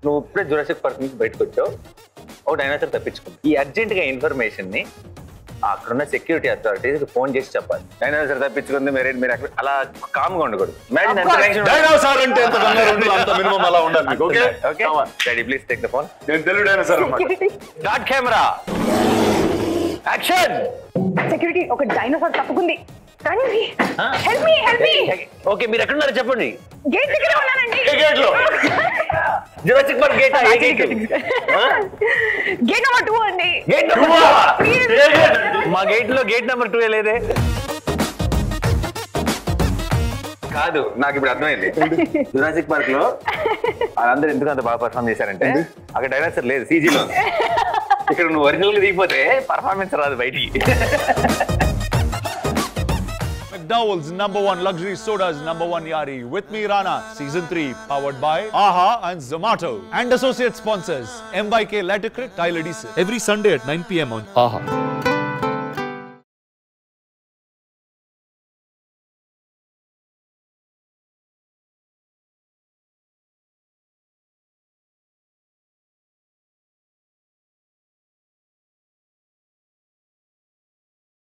నువ్వు ఇప్పుడే Jurassic park నుంచి బయటకు వచ్చావు, ఒక డైనోసార్ తప్పించుకుంది. ఈ అర్జెంట్ గా ఇన్ఫర్మేషన్ ని అక్కడున్న సెక్యూరిటీ అథారిటీస్ ఫోన్ చేసి చెప్పాలి. డైనోసార్ తప్పించుకుంది, మీరు అక్కడ అలా కామ్ గా ఉండకూడదు. డైనోసార్ అంటే ఎంత మినిమం అలా ఉండాలి మీకు. Okay okay daddy please take the phone. నేను తెలుగు డైనోసార్ అన్నమాట. Start camera action. సెక్యూరిటీ ఒక డైనోసార్ తప్పుకుంది. ఓకే మీరు ఎక్కడున్నారో చెప్పండి. గేట్ దగ్గర ఉన్నానండి. గేట్ లో Jurassic Park gate. Gate number 2 అండి. మా గేట్ లో గేట్ నెంబర్ 2 లేదే. కాదు, నాకు ఇప్పుడు అర్థమైంది. జురాసిక్ పార్క్ లో వాళ్ళందరూ ఎందుకు అంత బాగా పర్ఫార్మ్ చేశారంటే అక్కడ డైనోసార్ లేదు, సీజీలో. ఇక్కడ నువ్వు ఒరిజినల్ గా దిగిపోతే పర్ఫార్మెన్స్ రాదు బయటికి. McDowell's #1 luxury sodas, #1 Yari. With me, Rana. Season 3, powered by AHA and Zomato. And associate sponsors, MYK Laticrit, Tile Adhesive. Every Sunday at 9 p.m. on AHA.